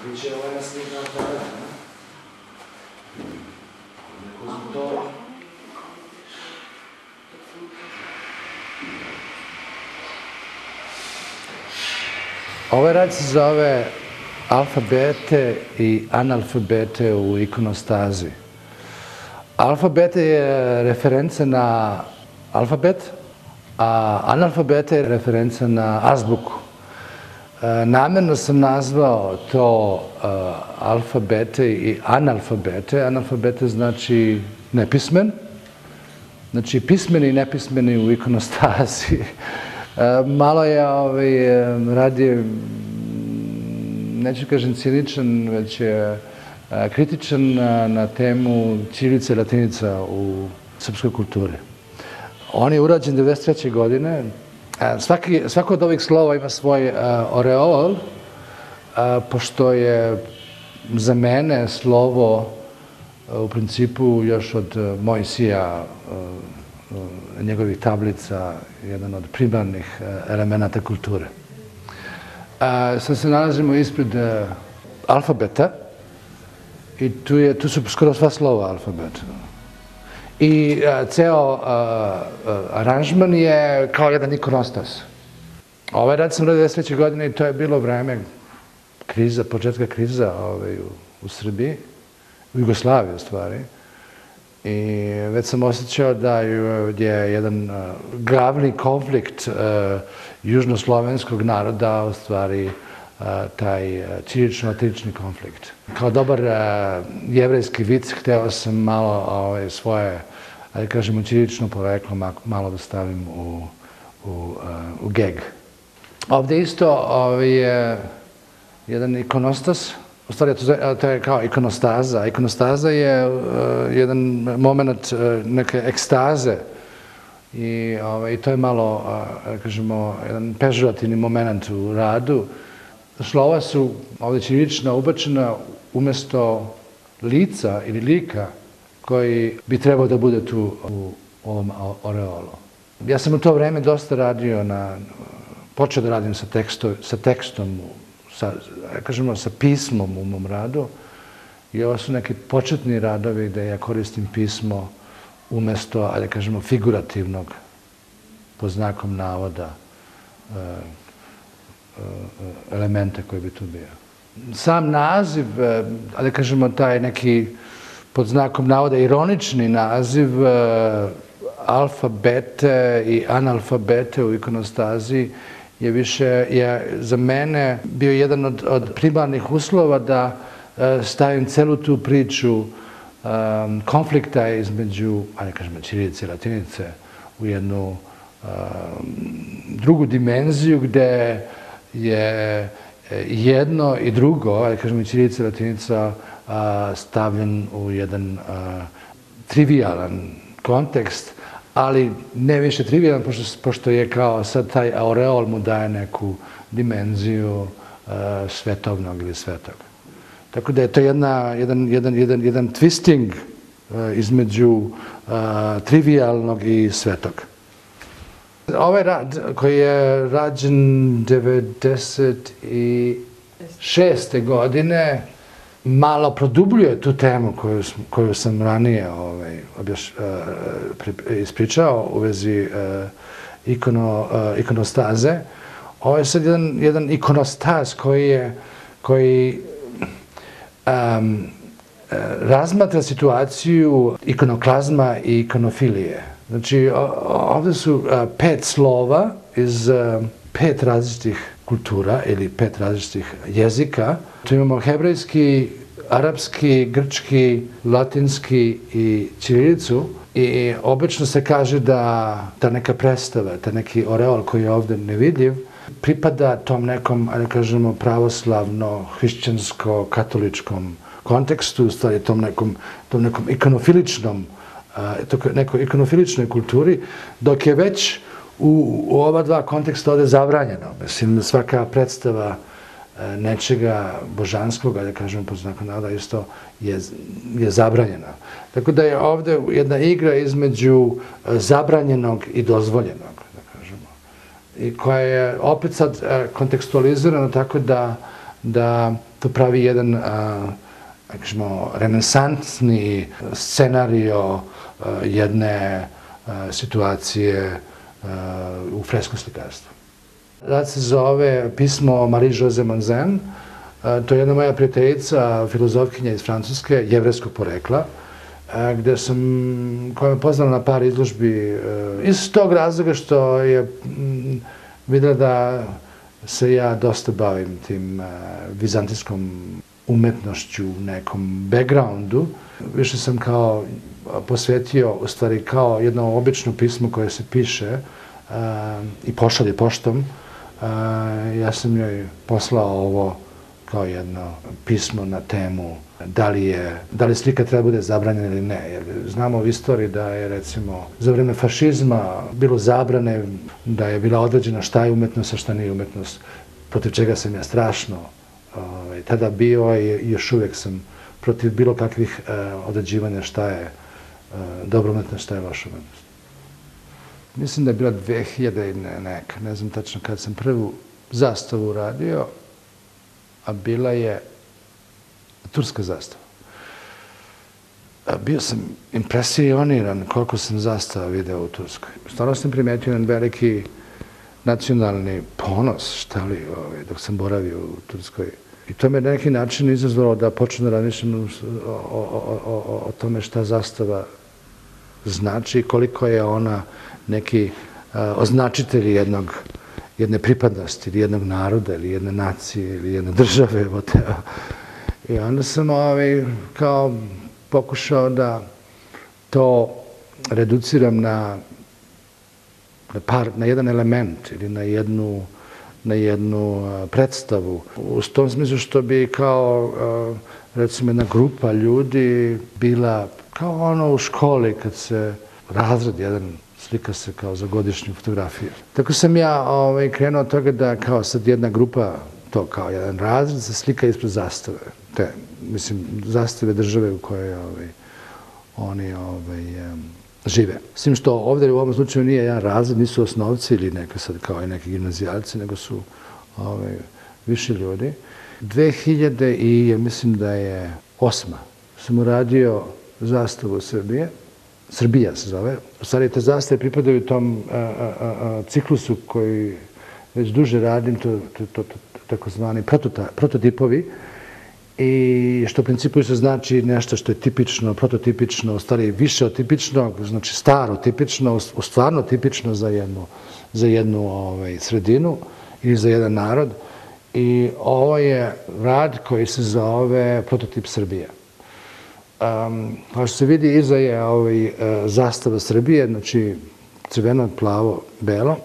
Biće ovo jedna slika od tada, ne? Neko smo to... Ovaj rad se zove Alfabete i analfabete u ikonostazi. Alfabete je referenca na alfabet, a analfabete je referenca na azbuku. Namerno sam nazvao to alfabete i analfabete. Analfabete znači nepismen, znači pismeni i nepismeni u ikonostazi. Malo je radije, neću kažem ciničan, već je kritičan na temu ćirilica i latinica u srpskoj kulturi. On je urađen 1993. godine. Svako od ovih slova ima svoj oreol, pošto je za mene slovo u principu još od Mojsija, njegovih tablica, jedan od primarnih elemenata kulture. Sad se nalazimo ispred alfabeta i tu su skoro sva slova alfabeta. I ceo aranžman je kao jedan ikonostas. Ovaj rad sam radio 1993. godine i to je bilo vreme kriza, početka kriza u Srbiji, u Jugoslaviji u stvari. I već sam osjećao da je jedan glavni konflikt južnoslovenskog naroda u stvari taj ćirilično-latinični konflikt. Kao dobar jevrejski vic hteo sam malo svoje, da kažemo, ćirilično poreklo malo da stavim u geg. Ovde isto je jedan ikonostas. U stvari, to je kao ikonostaza. Ikonostaza je jedan moment neke ekstaze i to je malo, kažemo, jedan pežorativni moment u radu. Slova su ovde ćirilična ubačena umesto lica ili lika koji bi trebao da bude tu u ovom oreolu. Ja sam u to vreme dosta radio počeo da radim sa tekstom, kažemo, sa pismom u mom radu. I ovo su neki početni radovi gde ja koristim pismo umesto, ali kažemo, figurativnog, pod znakom navoda, elementa koji bi tu bio. Sam naziv, ali kažemo, taj neki, pod znakom navoda, ironični naziv alfabete i analfabete u ikonostazi je za mene bio jedan od primarnih uslova da stavim celu tu priču konflikta između, ajde kažemo, ćirilice i latinice u jednu drugu dimenziju gde je jedno i drugo, ajde kažemo, ćirilica i latinica stavljen u jedan trivialan kontekst, ali ne više trivialan, pošto je kao sad taj aureol mu daje neku dimenziju svetovnog ili svetog. Tako da je to jedan twisting između trivialnog i svetog. Ovaj rad koji je rađen 1996. godine malo produbljuje tu temu koju sam ranije ispričao u vezi ikonostaze. Ovo je sad jedan ikonostaz koji razmatra situaciju ikonoklazma i ikonofilije. Znači, ovde su 5 slova iz 5 različitih kultura ili 5 različitih jezika. Tu imamo hebrejski, arapski, grčki, latinski i ćirilicu. I obično se kaže da ta neka predstava, ta neki oreol koji je ovde nevidljiv, pripada tom nekom, da kažemo, pravoslavno, hrišćansko-katoličkom kontekstu, u stvari tom nekom ikonofiličnom, nekoj ikonofiličnoj kulturi, dok je već u ova dva konteksta ovde zabranjeno. Mislim, svaka predstava nečega božanskog, da kažemo, pod znakom navoda, isto je zabranjena. Tako da je ovde jedna igra između zabranjenog i dozvoljenog, da kažemo. I koja je opet sad kontekstualizirana tako da da to pravi jedan renesansni scenario jedne situacije u freskom slikarstvu. Rad se zove pismo Marie-José Monzen. To je jedna moja prijateljica, filozofkinja iz Francuske, jevrejskog porekla, koja me poznala na par izložbi iz tog razloga što je videla da se ja dosta bavim tim vizantijskom umetnošću, nekom backgroundu. Više sam kao posvetio, u stvari kao jedno obično pismo koje se piše i pošalje poštom. Ja sam joj poslao ovo kao jedno pismo na temu da li slika treba bude zabranjena ili ne. Jer znamo u istoriji da je, recimo, za vreme fašizma bilo zabrane, da je bila određena šta je umetnost, a šta nije umetnost, protiv čega sam ja strašno tada bio i još uvek sam protiv bilo kakvih određivanja šta je dobra umetnost, šta je loša umetnost. Mislim da je bila 2000 i neka, ne znam tačno kad sam prvu zastavu uradio, a bila je turska zastava. Bio sam impresioniran koliko sam zastava video u Turskoj. Stvarno sam primetio jedan veliki nacionalni ponos, šta li, dok sam boravio u Turskoj. I to me na neki način izazvalo da počnem da razmišljam o tome šta zastava znači, koliko je ona neki označitelj jedne pripadnosti, ili jednog naroda, ili jedne nacije, ili jedne države. I onda sam kao pokušao da to reduciram na jedan element ili na jednu predstavu. U tom smislu što bi kao, recimo, jedna grupa ljudi bila kao ono u školi kad se razred jedan slika se kao za godišnju fotografiju. Tako sam ja krenuo od toga da kao sad jedna grupa, to kao jedan razred, se slika ispred zastave. Te, mislim, zastave države u kojoj oni žive. S tim što ovdje u ovom slučaju nije jedan razred, nisu osnovci ili neka sad kao i neki gimnazijalci, nego su viši ljudi. 2000 i mislim da je 2008. sam uradio zastavu Srbije. Srbija se zove. U stvari, te zastave pripadaju tom ciklusu koji već duže radim, to takozvani prototipovi, i što u principu se znači nešto što je tipično, prototipično, u stvari više od tipičnog, znači staro tipično, stvarno tipično za jednu sredinu ili za jedan narod. I ovo je rad koji se zove Prototip Srbije. Kao što se vidi, iza je zastava Srbije, znači crveno, plavo, belo,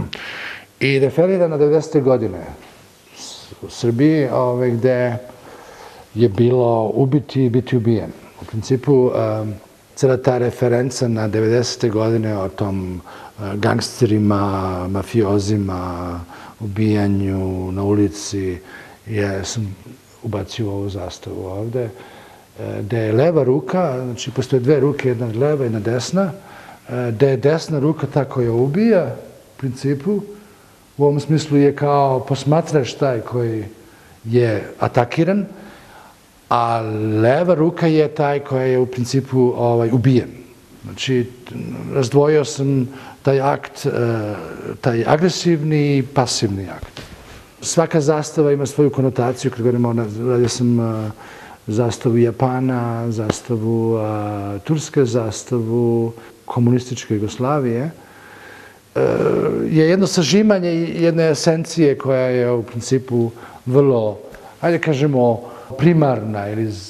i referira na 90. godine u Srbiji, gde je bilo ubiti i biti ubijen. U principu, cela ta referenca na 90. godine o tom gangsterima, mafiozima, ubijanju na ulici, sam ubacio ovu zastavu ovde, gde je leva ruka, znači postoje dve ruke, jedna leva i jedna desna, gde je desna ruka ta koja ubija, u principu, u ovom smislu je kao posmatrač taj koji je atakiran, a leva ruka je taj koja je u principu ubijen. Znači, razdvojio sam taj akt, taj agresivni i pasivni akt. Svaka zastava ima svoju konotaciju, kad govorimo, radio sam zastavu Japana, zastavu Turske, zastavu komunističke Jugoslavije, je jedno sažimanje jedne esencije koja je u principu vrlo, ajde kažemo, primarna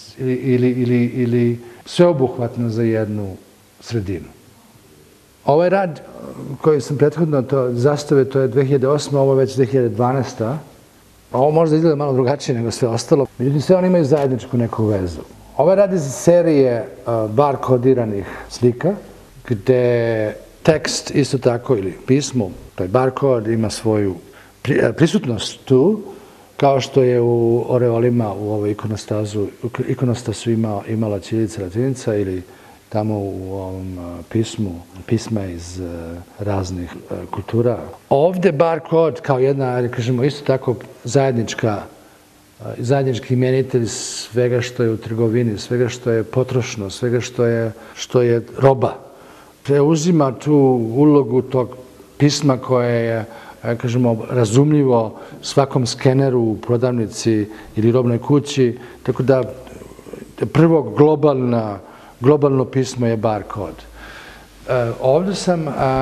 ili sveobuhvatna za jednu sredinu. Ovaj rad koji sam prethodno zastave, to je 2008. Ovo je već 2012. Ovo možda izgleda malo drugačije nego sve ostalo. Međutim, sve oni imaju zajedničku neku vezu. Ovaj rad iz serije bar kodiranih slika, gde tekst isto tako, ili pismo, taj barkod ima svoju prisutnost tu, kao što je u oreolima u ovoj ikonostasu imala ćirilica, latinica, ili tamo u ovom pisma iz raznih kultura. Ovde barkod kao jedna, kažemo, isto tako zajednička zajednički imenitelj svega što je u trgovini, svega što je potrošno, svega što je roba. Preuzima tu ulogu tog pisma koje je, kažemo, razumljivo svakom skeneru u prodavnici ili robnoj kući, tako da prvo globalno pismo je barkod. Ovdje sam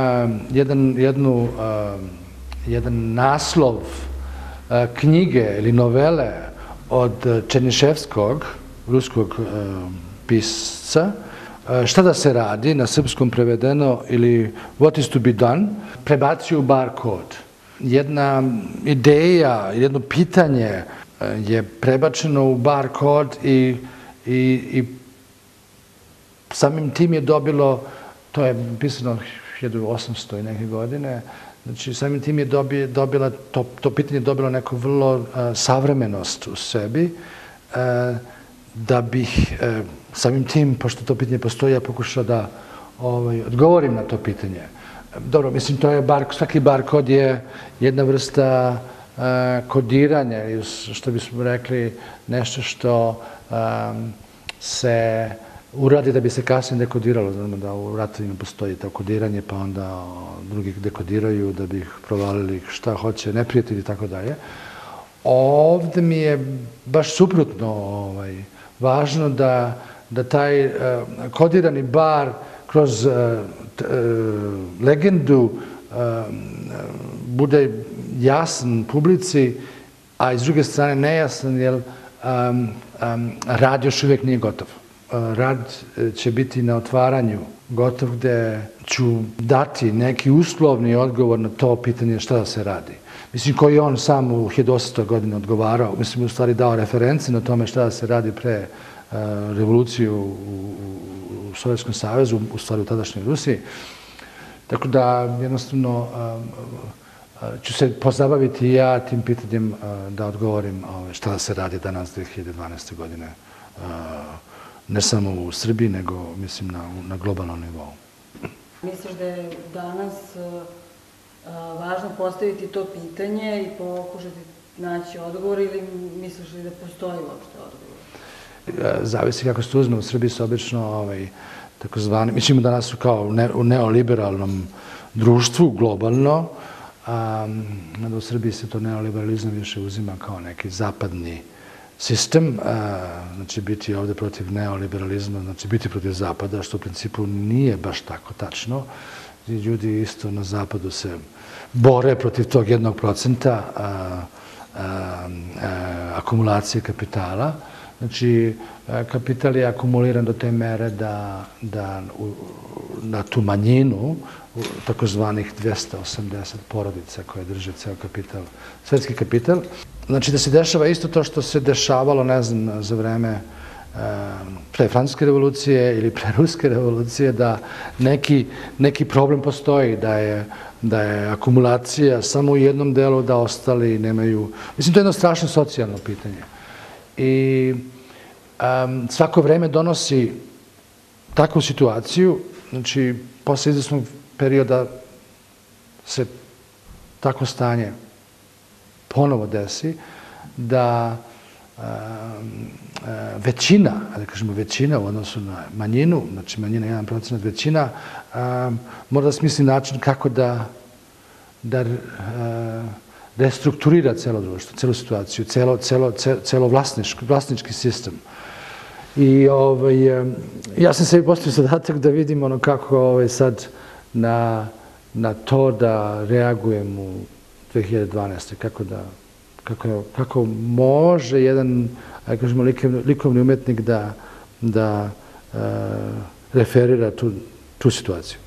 jedan naslov knjige ili novele od Černiševskog, ruskog pisca, Šta da se radi, na srpskom prevedeno, ili What is to be done, prebacio u barkod. Jedna ideja, jedno pitanje je prebačeno u barkod i samim tim je dobilo, to je pisano 1800 i neke godine, znači samim tim je dobila, to pitanje je dobilo neku vrlo savremenost u sebi, da bih samim tim, pošto to pitanje postoji, ja pokušao da odgovorim na to pitanje. Dobro, mislim, to je svaki barkod je jedna vrsta kodiranja, ili što bismo rekli, nešto što se uradi da bi se kasnije dekodiralo. Znamo da u ratovima postoji to kodiranje, pa onda drugi dekodiraju da bi ih provalili šta hoće neprijatelji i tako dalje. Ovde mi je baš suprotno važno da taj kodirani bar kroz legendu bude jasan publici, a iz druge strane nejasan, jer rad još uvijek nije gotov. Rad će biti na otvaranju gotov, gde ću dati neki uslovni odgovor na to pitanje šta da se radi. Mislim, koji on sam u 1800. godine odgovarao, mislim, u stvari dao reference na tome šta da se radi pre revoluciju u Sovjetskom savezu, u stvari u tadašnjoj Rusiji. Tako da, jednostavno, ću se pozabaviti ja tim pitanjem da odgovorim šta da se radi danas 2012. godine. Ne samo u Srbiji, nego, mislim, na globalnom nivou. Misliš da je danas važno postaviti to pitanje i pokušati naći odgovor, ili misliš li da postoji uopšte odgovor? Zavisi kako se uzme. U Srbiji su obično takozvani, mi ćemo danas kao u neoliberalnom društvu, globalno, u Srbiji se to neoliberalizam više uzima kao neki zapadni sistem, znači biti ovde protiv neoliberalizma, znači biti protiv Zapada, što u principu nije baš tako tačno. Ljudi isto na Zapadu se bore protiv tog 1% akumulacije kapitala. Znači, kapital je akumuliran do te mere da na tu manjinu, takozvanih 280 porodica koje drže ceo kapital, svetski kapital, znači da se dešava isto to što se dešavalo, ne znam, za vreme pre Francuske revolucije ili pre Ruske revolucije, da neki problem postoji, da je akumulacija samo u jednom delu, da ostali nemaju... Mislim, to je jedno strašno socijalno pitanje. I svako vreme donosi takvu situaciju, znači, posle izvesnog perioda se takvo stanje ponovo desi, da većina, da kažemo većina u odnosu na manjinu, znači manjina 1%, većina, mora da smisli način kako da restrukturira celo društvo, celu situaciju, celo vlasnički sistem. I ja sam sebi postavio zadatak da vidim kako sad na to da reagujem u 2012. Kako može jedan, kažemo, likovni umetnik da referira tu situaciju.